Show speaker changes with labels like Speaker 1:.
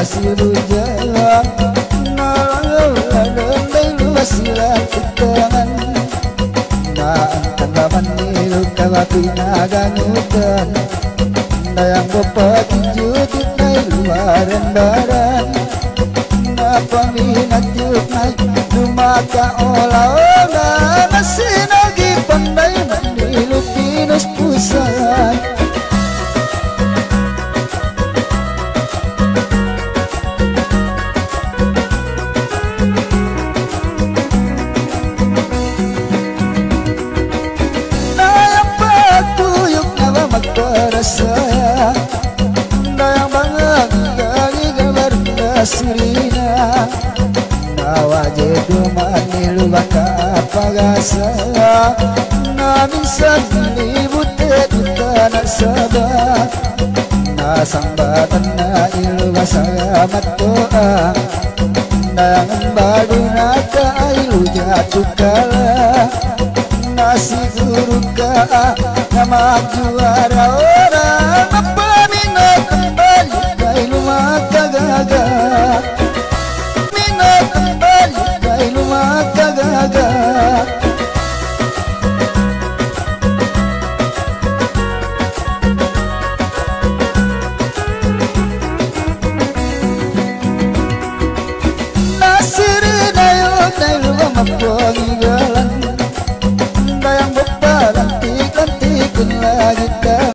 Speaker 1: silujang nalangaladandai luas silang utangan naantan laman nilu kawapi nagangutan dayang bapak judit nai luaran baran na paminat yuk nai lumaka ola-ola nasinagi pandai manilu pinus pusat saya dayang bangang gagi gambar sirina nawa jedu manilu baka pagasa na minsan libut tanah sabah na sambatan na ilu basamat doa dayang badu na kailu jatuh kala nasi guru ka nama juara orang apa minat kembali kailu mata gaga minat kembali kailu mata gaga nasiri dayo kailu mapongi galan dayang bepa lantik-lantik lagi